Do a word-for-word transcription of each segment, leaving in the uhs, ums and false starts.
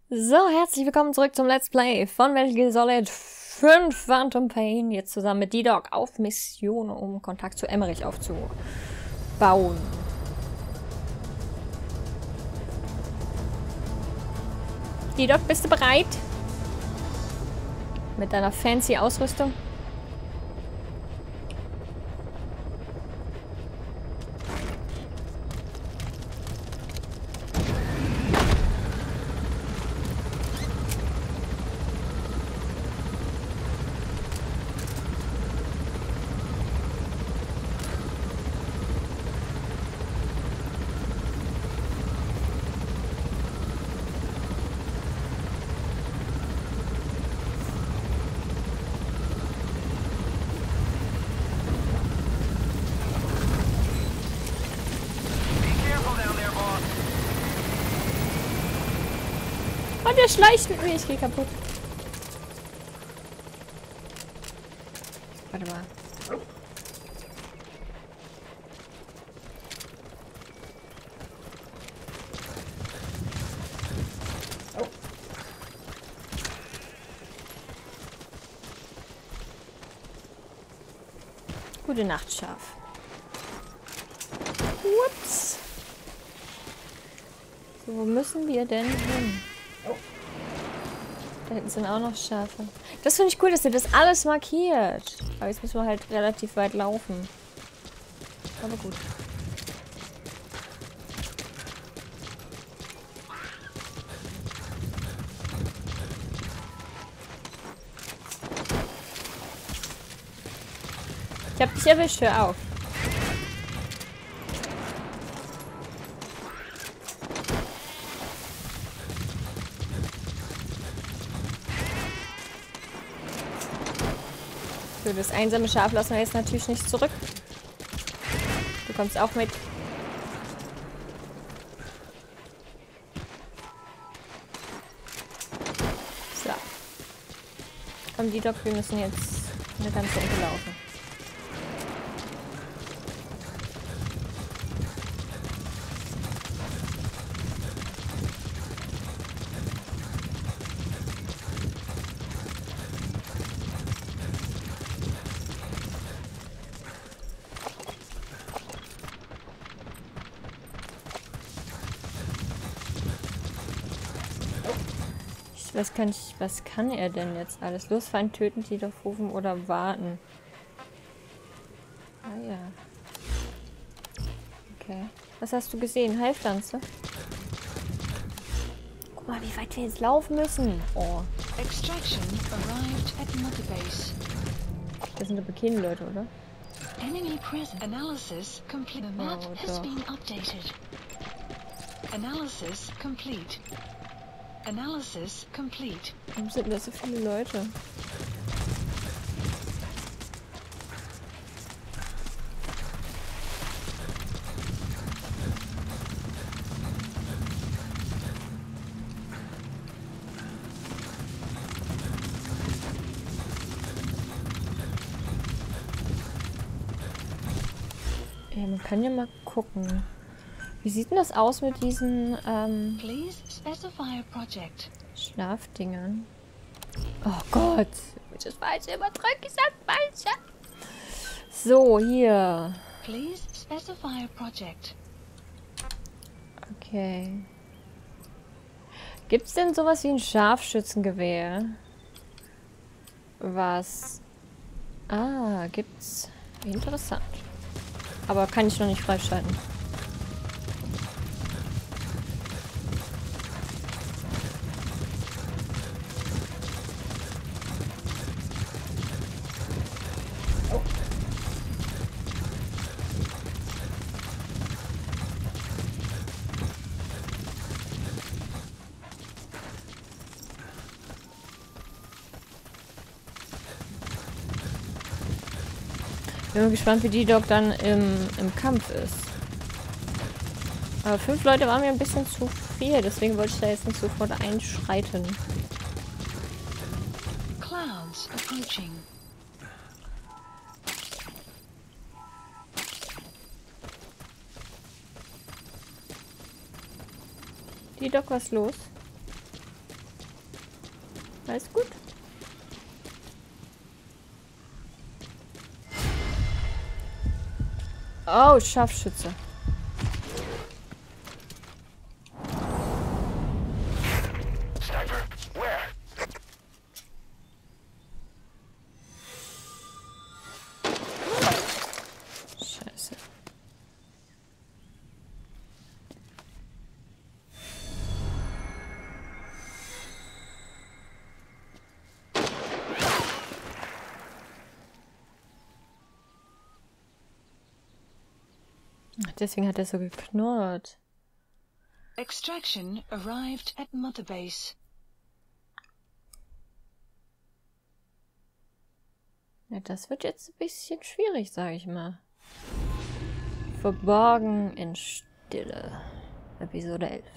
So, herzlich willkommen zurück zum Let's Play von Metal Gear Solid fünf Phantom Pain. Jetzt zusammen mit D-Dog auf Mission, um Kontakt zu Emmerich aufzubauen. D-Dog, bist du bereit? Mit deiner fancy Ausrüstung? Oh, der schleicht mit mir. Ich gehe kaputt. Warte mal. Gute Nacht, Schaf. Ups. So, wo müssen wir denn hin? Da hinten sind auch noch Schafe. Das finde ich cool, dass ihr das alles markiert. Aber jetzt müssen wir halt relativ weit laufen. Aber gut. Ich hab dich erwischt, hör auf. So, das einsame Schaf lassen wir jetzt natürlich nicht zurück. Du kommst auch mit. So. Komm, die Doc, wir müssen jetzt eine ganze Ecke laufen. Was kann ich, was kann er denn jetzt alles? Losfeind töten, die doch rufen oder warten. Ah ja. Okay. Was hast du gesehen? Heilpflanze? Guck mal, wie weit wir jetzt laufen müssen. Oh. Extraction arrived at Multibase. Das sind aber keine Leute, oder? Enemy present. Analysis complete. The map Oh, has doch. been updated. Analysis complete. Analysis complete. Warum sind da so viele Leute? Ja, man kann ja mal gucken. Wie sieht denn das aus mit diesen ähm, Please specify a project. Schlafdingern? Oh Gott. Das falsche überdrückt, ich sag falsche. So, hier. Please specify a project. Okay. Gibt's denn sowas wie ein Scharfschützengewehr? Was? Ah, gibt's. Interessant. Aber kann ich noch nicht freischalten. Ich bin gespannt, wie die Doc dann im, im Kampf ist. Aber fünf Leute waren mir ein bisschen zu viel, deswegen wollte ich da jetzt nicht sofort einschreiten. Clouds approaching. Die Doc, was los? Alles gut. Oh, Scharfschütze. Sniper, where? Scheiße. Deswegen hat er so geknurrt. Extraction arrived at Mother Base. Ja, das wird jetzt ein bisschen schwierig, sag ich mal. Verborgen in Stille. Episode elf.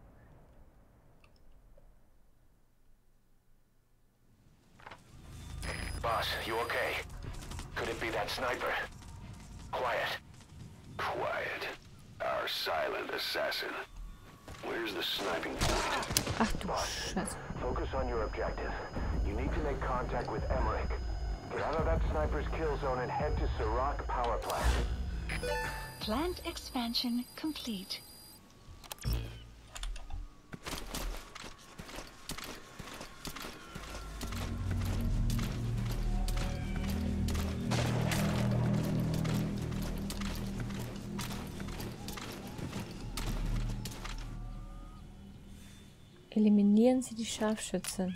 Boss, you okay? Could it be that sniper? Quiet. Quiet. Our silent assassin. Where's the sniping point? Ach du Scheiße. Focus on your objective. You need to make contact with Emmerich. Get out of that sniper's kill zone and head to Sirach power plant. Plant expansion complete. Eliminieren Sie die Scharfschützen.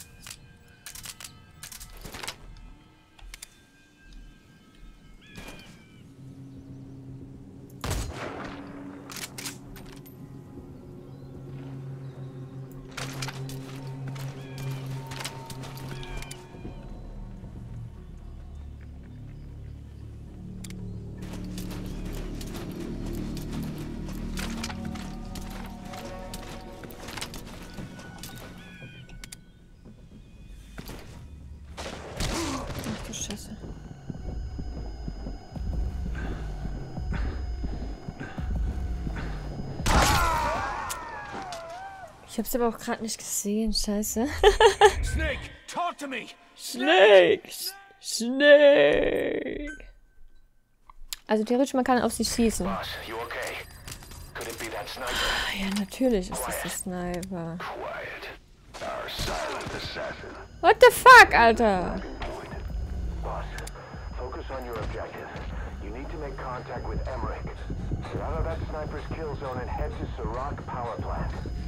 Ich hab's aber auch gerade nicht gesehen, scheiße. Snake, talk to me! Snake! Snake! Also theoretisch, man kann auf sie schießen. Boss, you okay? Could it be that sniper? Ja, natürlich ist das der Sniper. Quiet. Our silent assassin. What the fuck, Alter? Boss, focus on your objective. You need to make contact with Emmerich. Get out of that sniper's kill zone and head to Sirach power plant.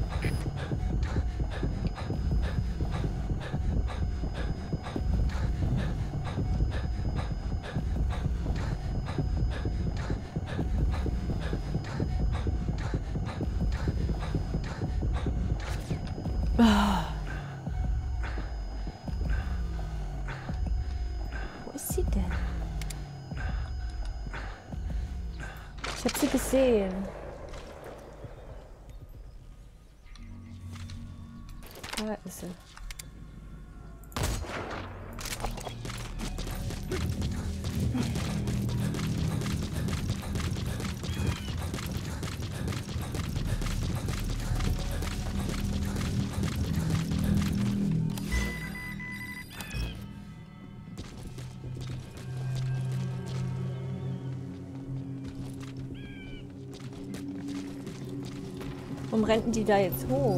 Wo ist sie denn? Ich hab sie gesehen. Da ist sie. Warum rennten die da jetzt hoch?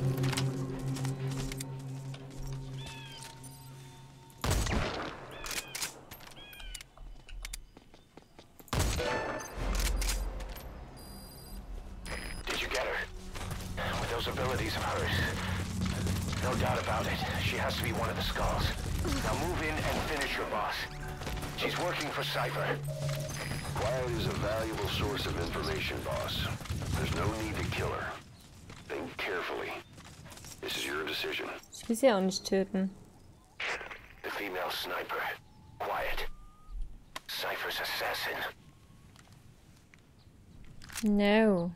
Did you get her? With those abilities of hers. No doubt about it. She has to be one of the skulls. Now move in and finish your boss. She's working for Cypher. Quiet is a valuable source of information, boss. There's no need to kill her. Think carefully. This is your decision. Ich will sie auch nicht töten. The female sniper. Quiet. Cypher's assassin. No.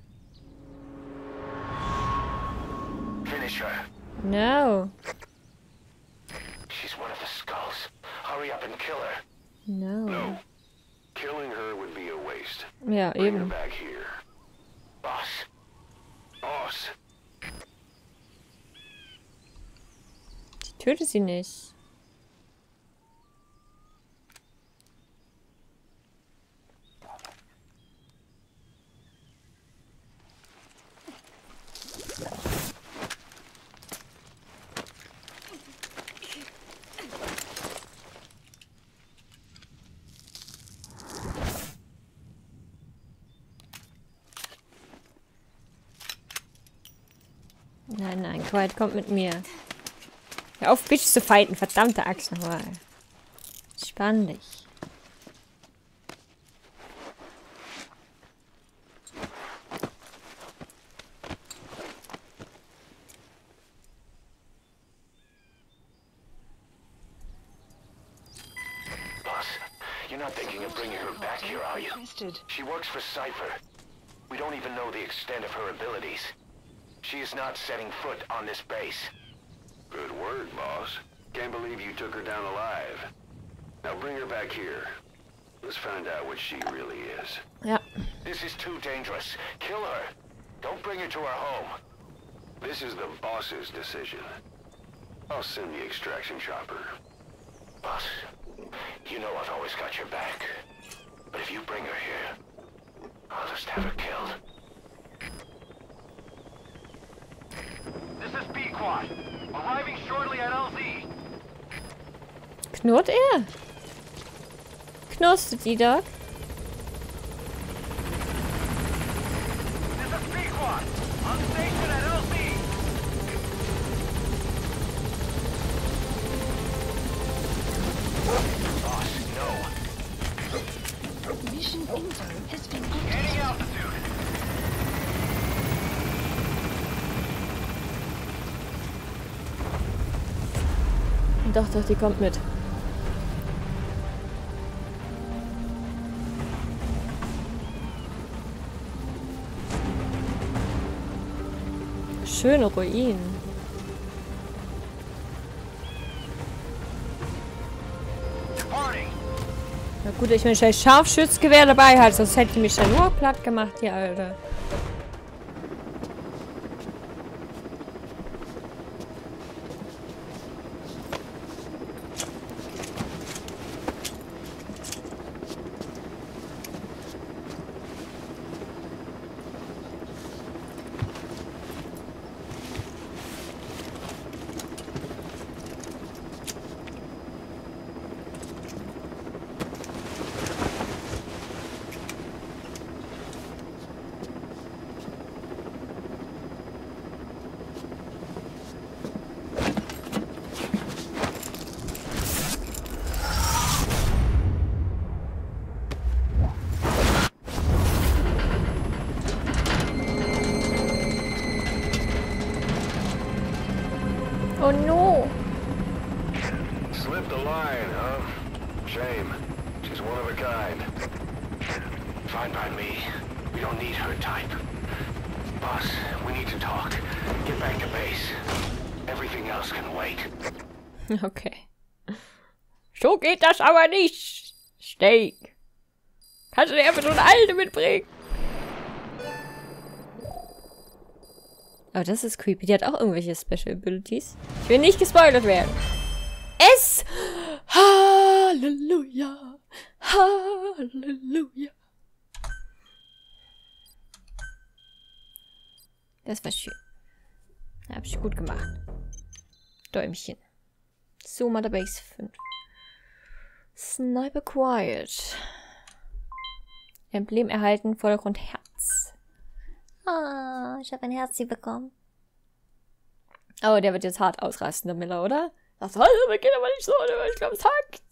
Finish her. No. She's one of the skulls. Hurry up and kill her. No. No. Killing her would be a waste. Ja, Bring her eben. back here. Boss. Boss. Töte sie nicht. Nein, nein, Quiet kommt mit mir. Hör auf, Bitch zu fighten, verdammte Axt nochmal. Spann dich. Boss, you're not thinking of bringing her back here, are you? Requested. She works for Cypher. We don't even know the extent of her abilities. She is not setting foot on this base. Good word, boss. Can't believe you took her down alive. Now bring her back here. Let's find out what she really is. Ja. This is too dangerous. Kill her. Don't bring her to our home. This is the boss's decision. I'll send the extraction chopper. Boss, you know I've always got your back. But if you bring her here, I'll just have her killed. This is B-Quad. Arriving shortly at L Z. Knurrt er? Knurstet die Dog? This is B-Quad. On station at L Z. Boss, no. Mission info has been updated. Gaining altitude. Doch, doch, die kommt mit. Schöne Ruinen. Departing. Na gut, ich mein scheiß Scharfschützgewehr dabei halt, sonst hätte ich mich ja nur platt gemacht, hier, Alter. Oh no! Slipped the line, huh? Shame. She's one of a kind. Fine by me. We don't need her type. Boss, we need to talk. Get back to base. Everything else can wait. Okay. So geht das aber nicht, Steak. Kannst du dir einfach so eine alte mitbringen? Aber das ist creepy. Die hat auch irgendwelche Special Abilities. Ich will nicht gespoilert werden. Es! Halleluja! Halleluja! Das war schön. Hab ich gut gemacht. Däumchen. Zoom at the Base fünf. Sniper Quiet. Emblem erhalten, Vordergrund Herz. Ah, ich habe ein Herz bekommen. Oh, der wird jetzt hart ausrasten, der Miller, oder? Das geht aber nicht so, ich glaube, es hackt.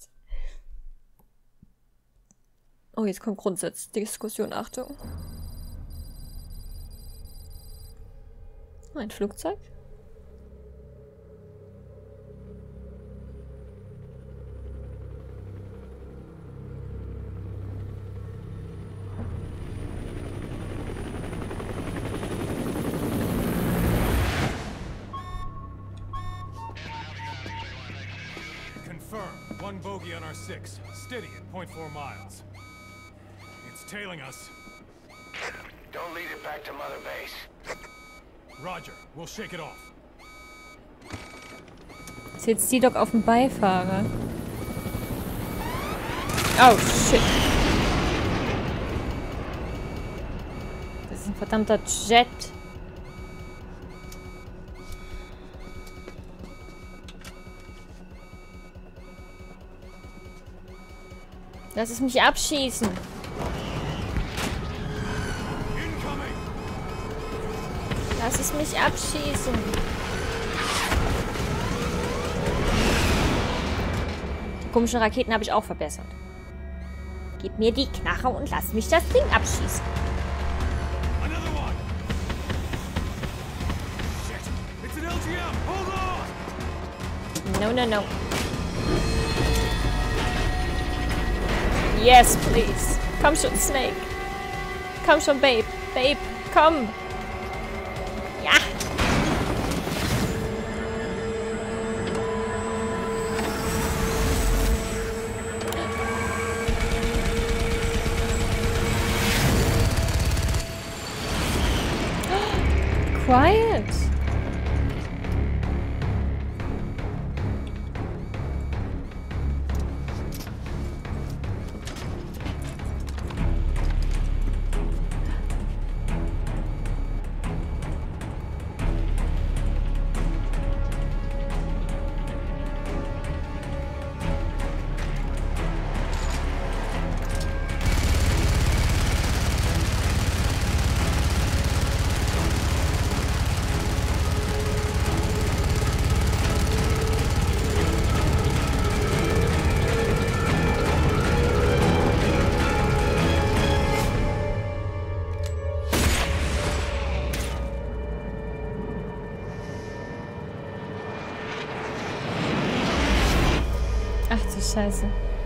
Oh, jetzt kommt Grundsatzdiskussion, Achtung. Ein Flugzeug. One bogey on our six, steady at point four miles. It's tailing us. Don't lead it back to Mother Base. Roger, we'll shake it off. Sitzt sie doch auf dem Beifahrer. Oh, shit. Das ist ein verdammter Jet. Lass es mich abschießen. Lass es mich abschießen. Die komischen Raketen habe ich auch verbessert. Gib mir die Knarre und lass mich das Ding abschießen. No, no, no. Yes, please. Komm schon, Snake. Komm schon, Babe. Babe, komm. Ja. Quiet. Ach du Scheiße.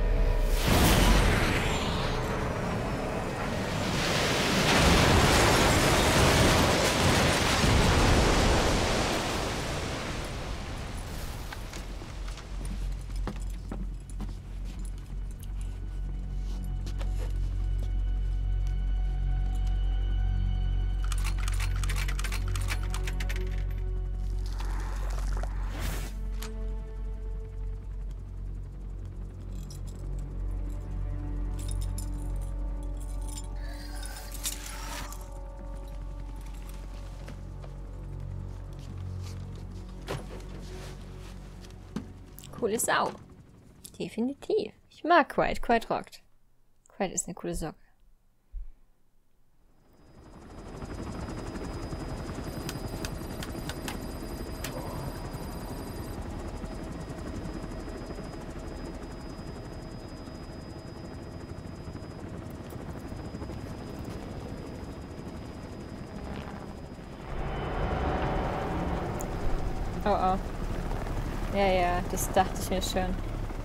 Coole Sau. Definitiv. Ich mag Quiet. Quiet rockt. Quiet ist eine coole Socke. Oh oh. Ja, ja, das dachte ich mir schon.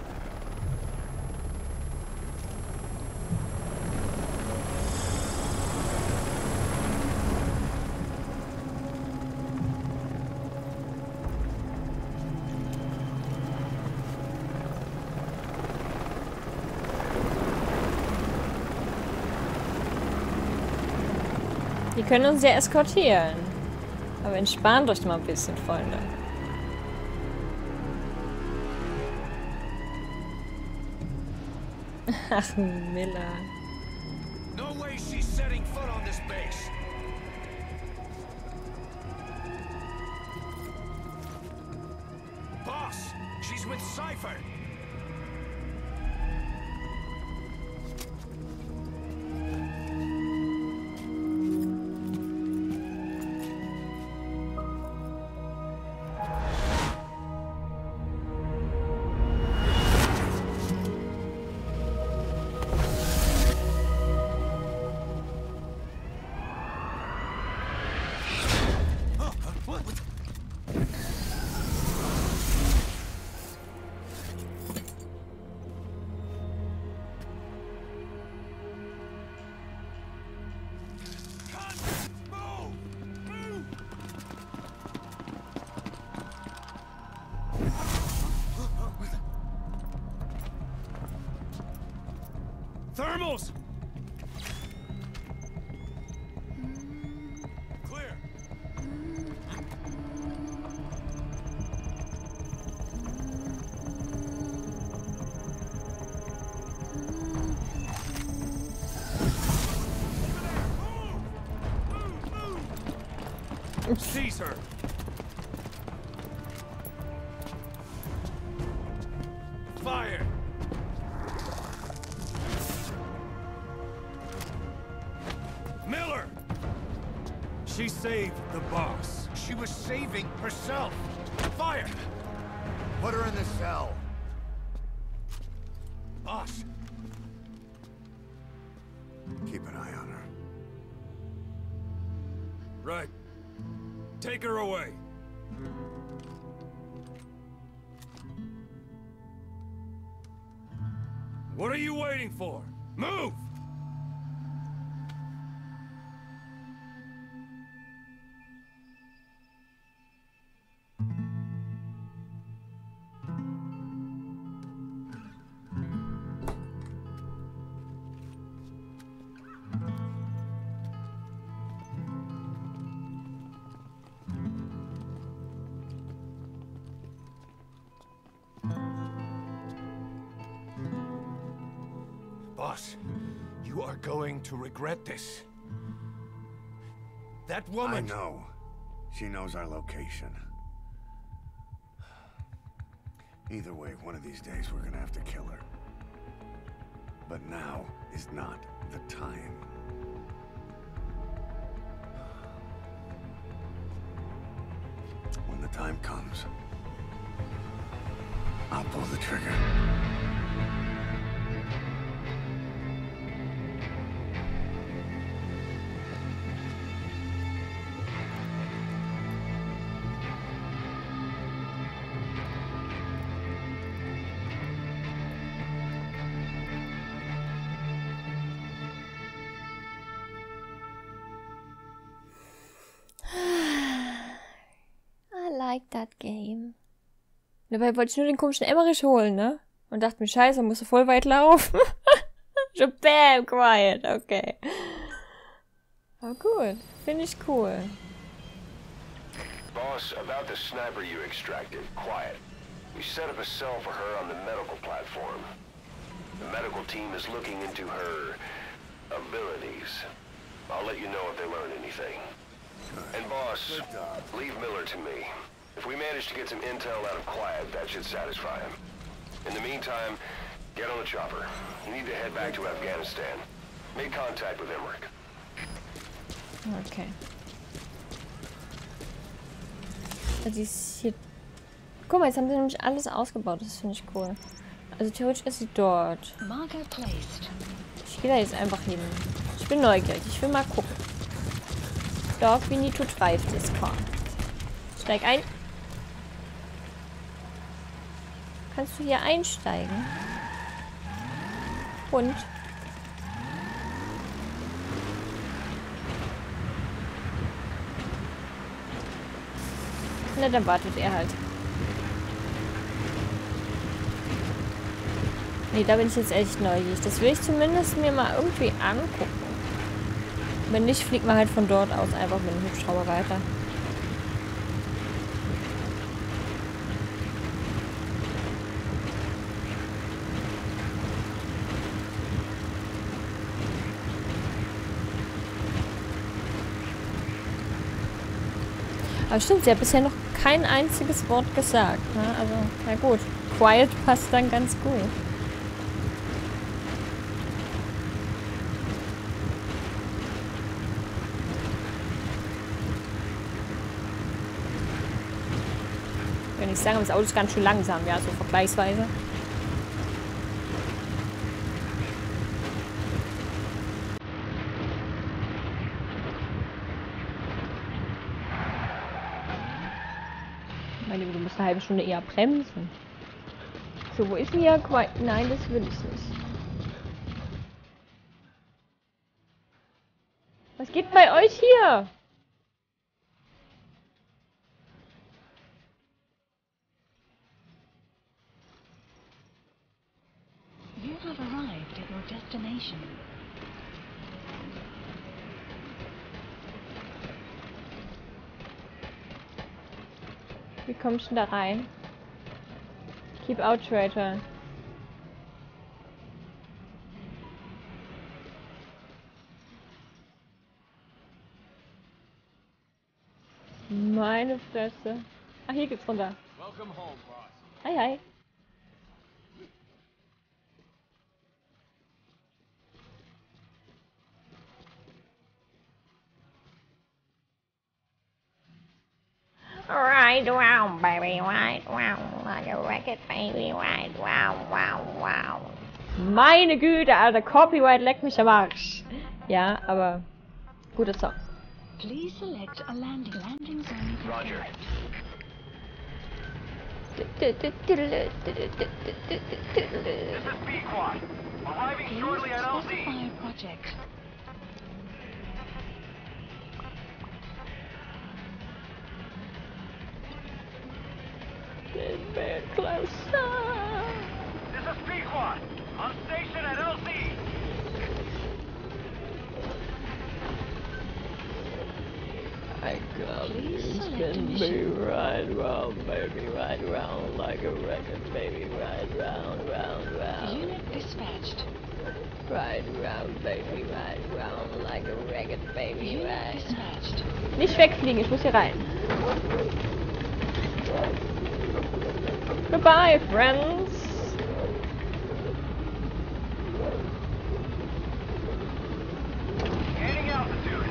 Die können uns ja eskortieren. Aber entspannt euch mal ein bisschen, Freunde. Ach, Miller. No way she's setting foot on this base. Boss, she's with Cypher. Thermals! Clear. Seize her. Fire. Miller. She saved the boss. She was saving herself. Fire. Put her in the cell. Boss. Keep an eye on her. Right. Take her away. What are you waiting for? Move! Boss, you are going to regret this. That woman... I know. She knows our location. Either way, one of these days we're gonna have to kill her. But now is not the time. When the time comes, I'll pull the trigger. I like that game. Dabei wollte ich nur den komischen Emmerich holen, ne? Und dachte mir, scheiße, musst du voll weit laufen. So, bam, quiet, okay. Aber gut, finde ich cool. Boss, about the sniper you extracted, quiet. We set up a cell for her on the medical platform. The medical team is looking into her abilities. I'll let you know if they learn anything. And boss, leave Miller to me. If we manage to get some intel out of Quiet, that should satisfy him. In the meantime, get on the chopper. You need to head back to Afghanistan. Make contact with Emmerich. Okay. Also ist hier... Guck mal, jetzt haben sie nämlich alles ausgebaut. Das finde ich cool. Also theoretisch ist sie dort. Marker placed. Ich gehe da jetzt einfach hin. Ich bin neugierig. Ich will mal gucken. Dog, we need to drive this car. Steig ein. Kannst du hier einsteigen? Und? Na, dann wartet er halt. Nee, da bin ich jetzt echt neugierig. Das will ich zumindest mir mal irgendwie angucken. Wenn nicht, fliegt man halt von dort aus einfach mit dem Hubschrauber weiter. Aber stimmt, sie hat bisher noch kein einziges Wort gesagt. Ne? Also, na gut. Quiet passt dann ganz gut. Wenn ich sagen, das Auto ist ganz schön langsam, ja, so vergleichsweise. Meine, du musst eine halbe Stunde eher bremsen. So, wo ist denn hier? Nein, das will ich nicht. Was geht bei euch hier? You have arrived at your destination. Wie kommst du da rein? Keep out, traitor. Meine Fresse. Ach, hier geht's runter. Welcome home, boss. Hi, hi. Right round, baby, right round, like a record, baby, right round, wow, wow. Meine Güte, Alter, Copyright leckt mich am Arsch. Ja, aber guter Song. Please select a landing landing zone. Roger. This is B-Quad. Arriving Please shortly at L Z. specify project. Get back closer. This is B-Quad. On station at L Z. I come Please you select spin me mission. right round, baby, right round, like a record, baby, right round, round, round. Unit dispatched. Right round, baby, right round, like a record, baby, Unit right. dispatched. Nicht wegfliegen, ich muss hier rein. Goodbye, friends. Gaining altitude.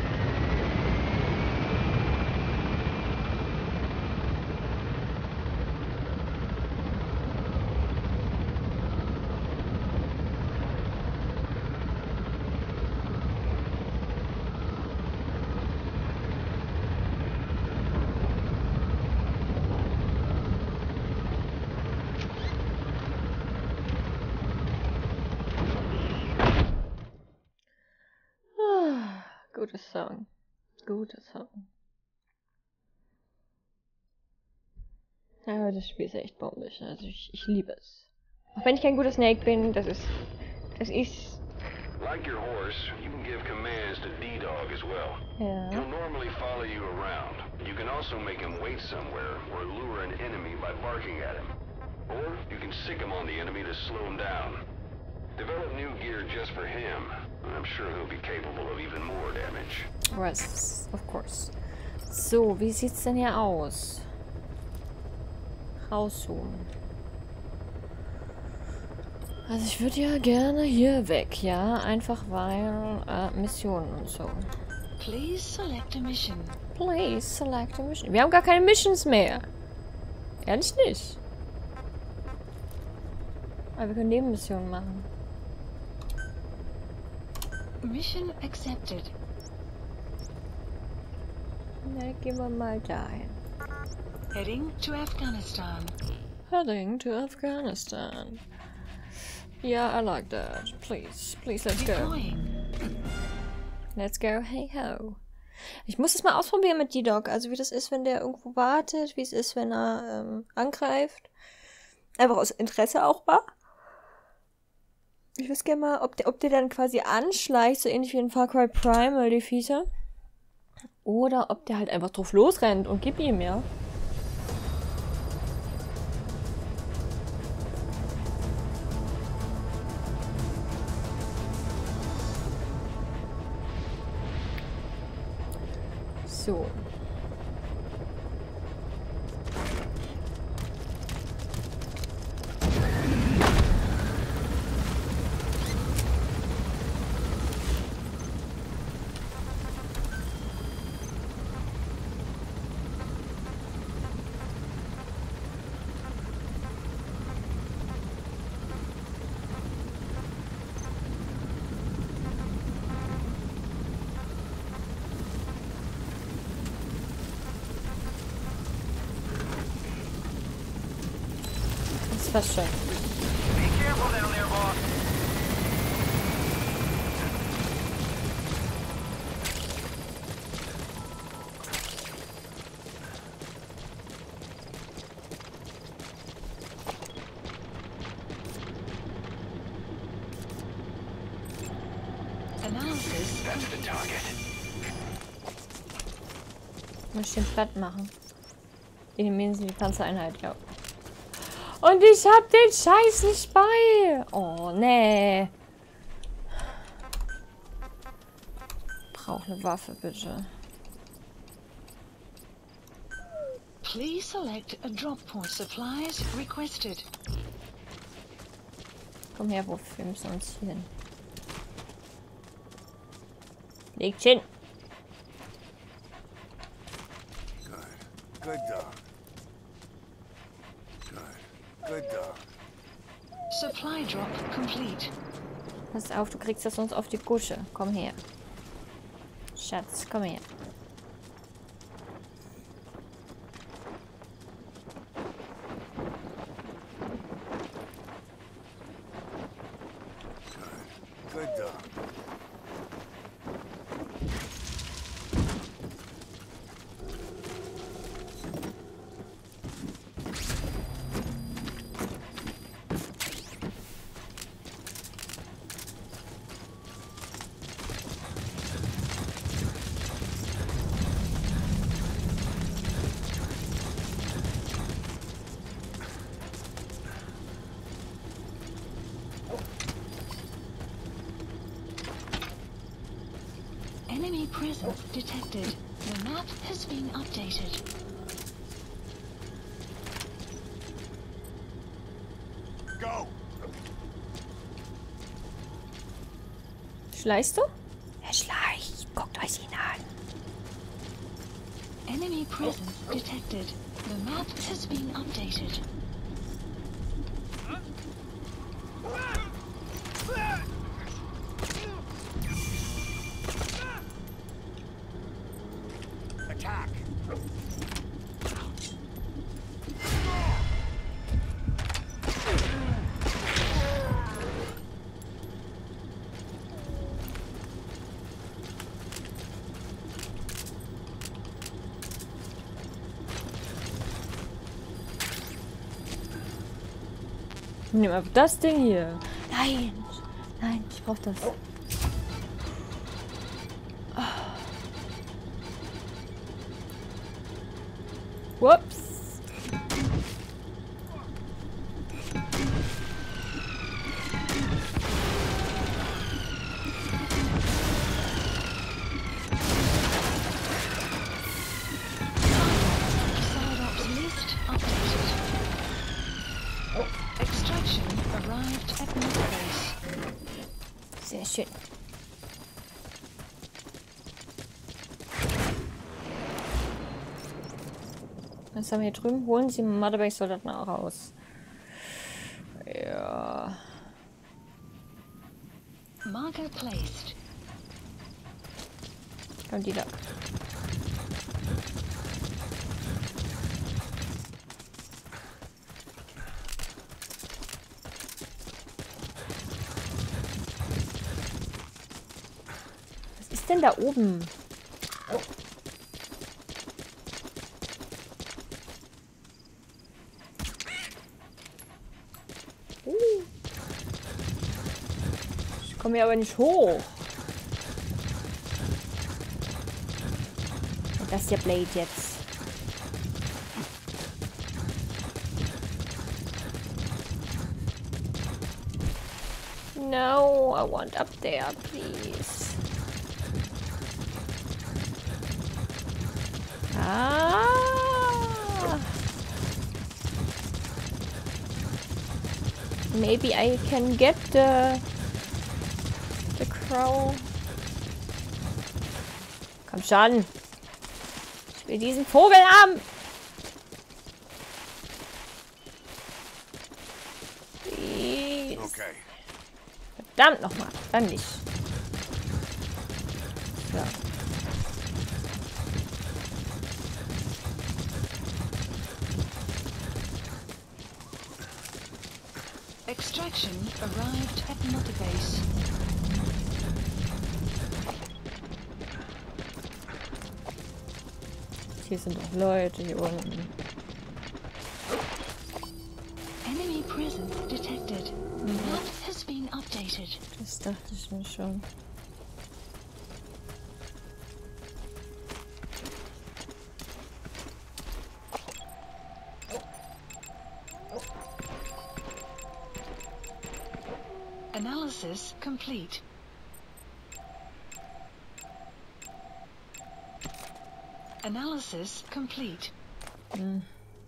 Guter Song. Guter Song. Ja, das Spiel ist echt bombisch. Also ich, ich liebe es. Auch wenn ich kein guter Snake bin, das ist... Das ist... Like your horse, you can give commands to D-Dog as well. Ja. He'll normally follow you around. You can also make him wait somewhere or lure an enemy by barking at him. Or you can sick him on the enemy to slow him down. Develop new gear just for him. I'm sure he'll be capable of even more damage. Yes, of course. So, wie sieht's denn hier aus? Rauszoomen. Also ich würde ja gerne hier weg, ja? Einfach weil äh, Missionen und so. Please select a mission. Please select a mission. Wir haben gar keine Missions mehr. Ehrlich nicht. Aber wir können Nebenmissionen machen. Mission accepted. Na, gehen wir mal dahin. Heading to Afghanistan. Heading to Afghanistan. Yeah, I like that. Please, please, let's go. Deploying. Let's go, hey ho. Ich muss es mal ausprobieren mit D-Dog. Also wie das ist, wenn der irgendwo wartet, wie es ist, wenn er ähm, angreift. Einfach aus Interesse auch war. Ich weiß gerne mal, ob der, ob der dann quasi anschleicht, so ähnlich wie in Far Cry Primal, die Viecher. Oder ob der halt einfach drauf losrennt und gib ihm, ja. So. Fast schon. Be careful down there, boss. Analysis. That's the target. Muss ich den platt machen. Eliminieren Sie die Panzereinheit, ja. Und ich hab den Scheiß nicht bei. Oh, nee. Brauch eine Waffe, bitte. Please select a drop point. Supplies requested. Komm her, wofür müssen wir uns hier hin? Legt hin. Good. Good dog. Good. Good dog. Supply drop complete. Pass auf, du kriegst das sonst auf die Gusche. Komm her. Schatz, komm her. Good dog. Enemy presence detected. The map has been updated. Go. Schleichst du? Er schleicht. Guckt euch ihn an. Enemy presence detected. The map has been updated. Attack. Nimm einfach das Ding hier. Nein. Nein, ich brauch das. Whoops. Psyops list updated. Extraction arrived at mother base. Sehr schön. Was haben wir hier drüben? Holen Sie Motherbank-Soldaten auch raus. Ja. Marker placed. Und die da. Was ist denn da oben? Ich komme hier aber nicht hoch. Und das ist der Blade jetzt. No, I want up there, please. Ah. Maybe I can get the the crow. Komm schon. Ich will diesen Vogel haben. Please. Okay. Verdammt nochmal. Dann nicht. So. Extraction arrived at mother base. Hier sind auch Leute hier unten. Enemy presence detected. The map has been updated. Das dachte ich mir schon. Analysis complete. Analysis complete. Hm.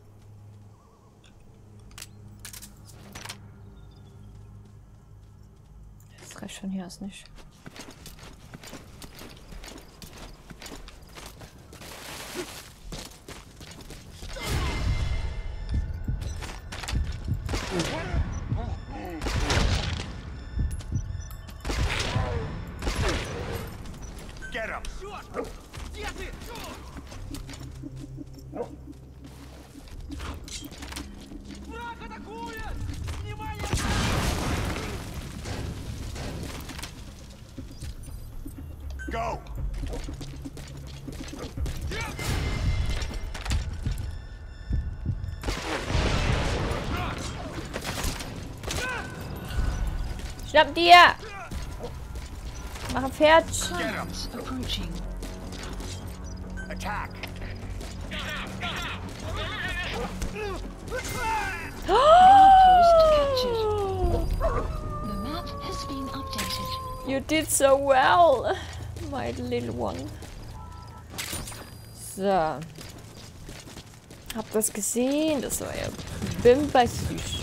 Das reicht schon hier ist nicht. Get him! Go! Schnapp dir! Mach ein Pferd! Silence approaching. Attack! Outpost captured. The map has been updated. You did so well, my little one. So. Habt das gesehen? Das war ja bimber süß.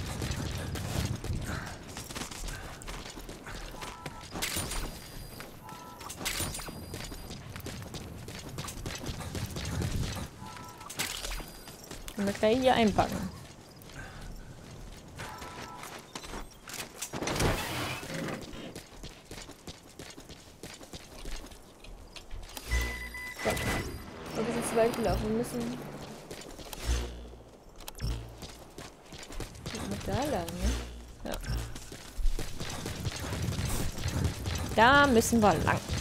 Können wir gleich hier einpacken. So. Ein bisschen zu weit gelaufen müssen. Da lang, ne? Ja. Da müssen wir lang.